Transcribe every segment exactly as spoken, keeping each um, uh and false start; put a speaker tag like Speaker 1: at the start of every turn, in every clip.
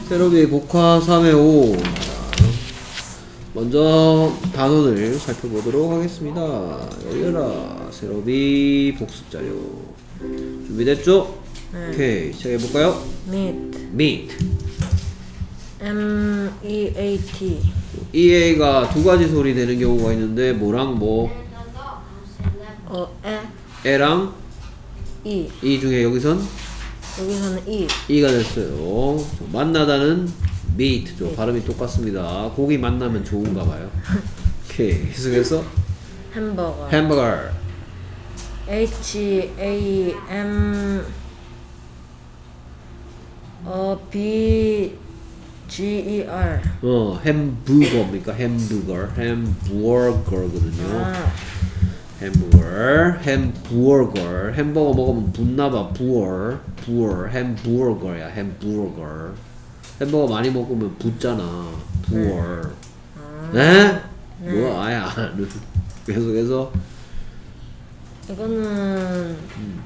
Speaker 1: 세로비 복화 삼의 오. 먼저 단원을 살펴보도록 하겠습니다. 열려라. 세로비 복습 자료. 준비됐죠?
Speaker 2: 네.
Speaker 1: 오케이. 시작해볼까요?
Speaker 2: meet.
Speaker 1: meet.
Speaker 2: M E A T.
Speaker 1: 이에이가 두 가지 소리 되는 경우가 있는데, 뭐랑 뭐?
Speaker 2: 어, 에.
Speaker 1: 에랑
Speaker 2: E.
Speaker 1: 이 중에 여기선
Speaker 2: 여기서는 E.
Speaker 1: 이가 됐어요. 만나다는 meet죠. 발음이 똑같습니다. 고기 만나면 좋은가 봐요. 오케이. 계속해서
Speaker 2: 햄버거.
Speaker 1: 햄버거.
Speaker 2: H A M 어 B G E R.
Speaker 1: 어, 햄버거입니까? 햄버거. 햄버거거든요.
Speaker 2: 아,
Speaker 1: 햄버거. 햄버거. 햄버거 먹으면 붓나봐. 부어. 부어. 햄버거야. 햄버거. 햄버거 많이 먹으면 붓잖아. 부어.
Speaker 2: 아,
Speaker 1: 네?
Speaker 2: 네.
Speaker 1: 뭐 아야. 계속해서
Speaker 2: 이거는
Speaker 1: 음.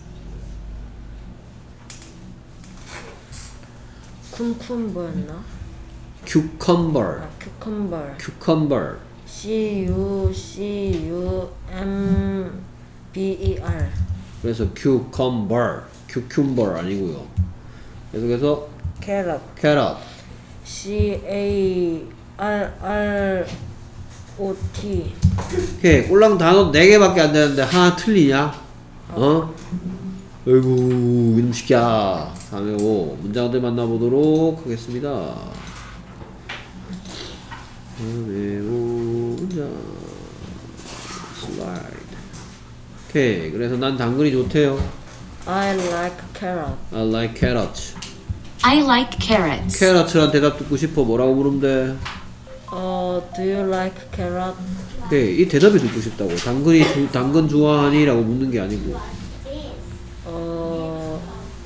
Speaker 2: 쿰쿰버였나?
Speaker 1: cucumber.
Speaker 2: 아, cucumber.
Speaker 1: cucumber.
Speaker 2: C U C U M B E R.
Speaker 1: 그래서 cucumber. cucumber 아니고요. 계속해서
Speaker 2: carrot.
Speaker 1: carrot.
Speaker 2: C A R R O T.
Speaker 1: 오케이. 꼴랑 단어 네 개밖에 안 되는데 하나 틀리냐? 어? 어이구, 이놈 시키야. 다음에 오. 문장들 만나보도록 하겠습니다. 다음에 오. 문장. 슬라이드. 오케이. 그래서 난 당근이 좋대요.
Speaker 2: I like carrot.
Speaker 1: I like carrots.
Speaker 3: I like carrots.
Speaker 1: 캐럿이란 대답 듣고 싶어. 뭐라고 물으면 돼?
Speaker 2: 어, do you like carrot?
Speaker 1: 네, 이 대답이 듣고 싶다고. 당근이 주, 당근 좋아하니? 라고 묻는 게 아니고.
Speaker 2: 어,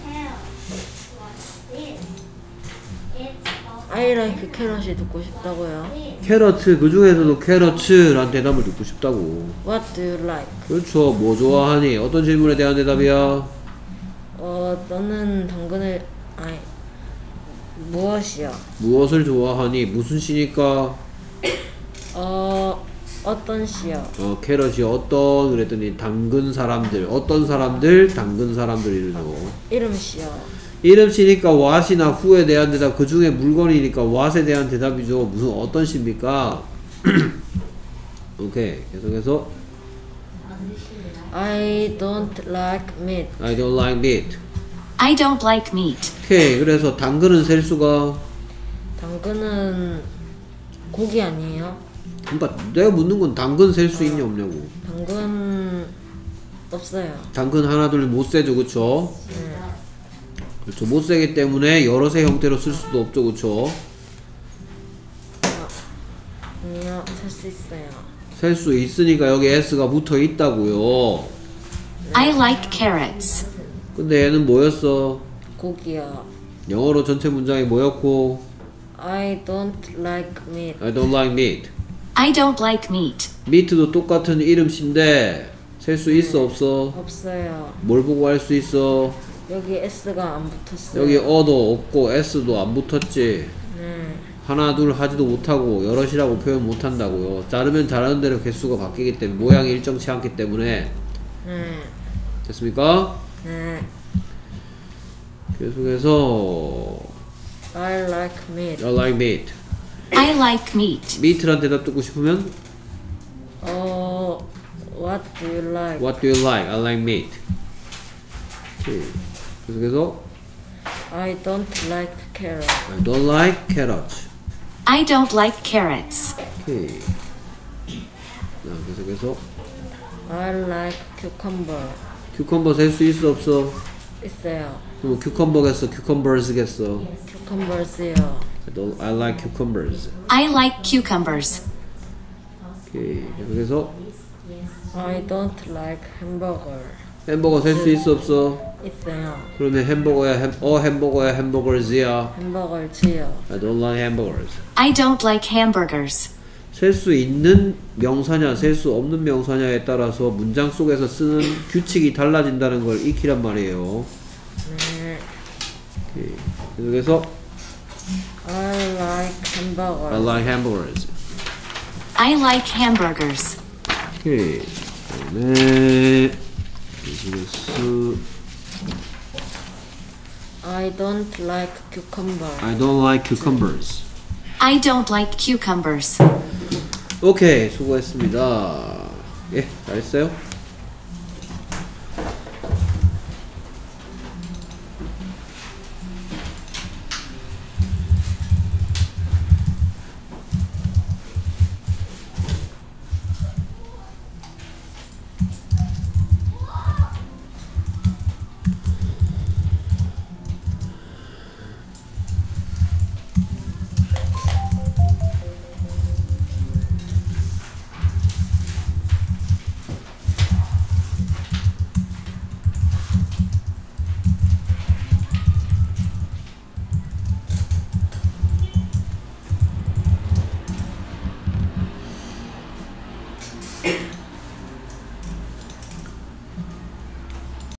Speaker 2: I like carrot이 듣고 싶다고요.
Speaker 1: 캐럿츠, 그 중에서도 캐럿츠란 대답을 듣고 싶다고.
Speaker 2: What do you like?
Speaker 1: 그렇죠. 뭐 좋아하니? 어떤 질문에 대한 대답이야?
Speaker 2: 어, 너는 당근을 아니 무엇이요?
Speaker 1: 무엇을 좋아하니? 무슨 시니까?
Speaker 2: 어, 어떤 시요?
Speaker 1: 어, 캐럿이 어떤? 그랬더니 당근 사람들. 어떤 사람들? 당근 사람들이죠.
Speaker 2: 이름 시요.
Speaker 1: 이름 시니까 what이나 who에 대한 대답, 그 중에 물건이니까 what에 대한 대답이죠. 무슨 어떤 시입니까? 오케이. 계속해서
Speaker 2: I don't like meat.
Speaker 1: I don't like meat.
Speaker 3: I don't like meat.
Speaker 1: 오케이. 그래서 당근은 셀 수가,
Speaker 2: 당근은 고기 아니에요?
Speaker 1: 그러니까 내가 묻는 건 당근 셀 수 있냐 없냐고.
Speaker 2: 당근 없어요.
Speaker 1: 당근 하나 둘 못 세죠. 그쵸?
Speaker 2: 네.
Speaker 1: 그렇죠. 못 세기 때문에 여러세 형태로 쓸 수도 없죠. 그쵸?
Speaker 2: 아니요, 살 수 있어요.
Speaker 1: 셀 수 있으니까 여기 s가 붙어 있다고요.
Speaker 3: I like carrots.
Speaker 1: 근데 얘는 뭐였어?
Speaker 2: 고기요.
Speaker 1: 영어로 전체 문장이 뭐였고?
Speaker 2: I don't like meat.
Speaker 1: I don't like meat.
Speaker 3: I don't like meat.
Speaker 1: meat도 똑같은 이름인데 셀 수 있어 없어?
Speaker 2: 없어요.
Speaker 1: 뭘 보고 할 수 있어?
Speaker 2: 여기 S가 안 붙었어요.
Speaker 1: 여기 어도 없고 s도 안 붙었지.
Speaker 2: 네.
Speaker 1: 하나 둘 하지도 못하고 여럿이라고 표현 못한다고요. 자르면 자르는 대로 개수가 바뀌기 때문에, 모양이 일정치 않기 때문에.
Speaker 2: 네.
Speaker 1: 됐습니까?
Speaker 2: 네.
Speaker 1: 계속해서
Speaker 2: I like meat.
Speaker 1: I like meat.
Speaker 3: I like meat.
Speaker 1: meat란 대답 듣고 싶으면
Speaker 2: 어, what do you like?
Speaker 1: What do you like? I like meat. 오케이. 계속해서
Speaker 2: I don't like carrot.
Speaker 1: I don't like carrots.
Speaker 3: I don't like carrots.
Speaker 1: 오케이. 자, 계속해서
Speaker 2: I like cucumber.
Speaker 1: cucumber 셀 수 있어 없어?
Speaker 2: 있어요.
Speaker 1: 그럼 cucumber겠어? cucumbers겠어?
Speaker 2: cucumbers요.
Speaker 1: I, don't, I like cucumbers.
Speaker 3: I like cucumbers.
Speaker 1: 오케이. 계속해서
Speaker 2: I don't like hamburger.
Speaker 1: 햄버거 셀 수 있어 없어?
Speaker 2: 있어요.
Speaker 1: 그러면 햄버거야, 햄, 어 햄버거야, 햄버거즈야.
Speaker 2: 햄버거지요.
Speaker 1: I don't like hamburgers.
Speaker 3: I don't like hamburgers.
Speaker 1: 셀 수 있는 명사냐, 셀 수 없는 명사냐에 따라서 문장 속에서 쓰는 규칙이 달라진다는 걸 익히란 말이에요.
Speaker 2: 네.
Speaker 1: 오케이. 계속해서
Speaker 2: I like hamburger.
Speaker 1: I like hamburgers.
Speaker 3: I like hamburgers.
Speaker 1: 오케이. 그다음에 비즈니스.
Speaker 2: I don't like cucumber.
Speaker 1: I don't like cucumbers.
Speaker 3: I don't like cucumbers.
Speaker 1: 오케이, 수고했습니다. 예, 잘했어요.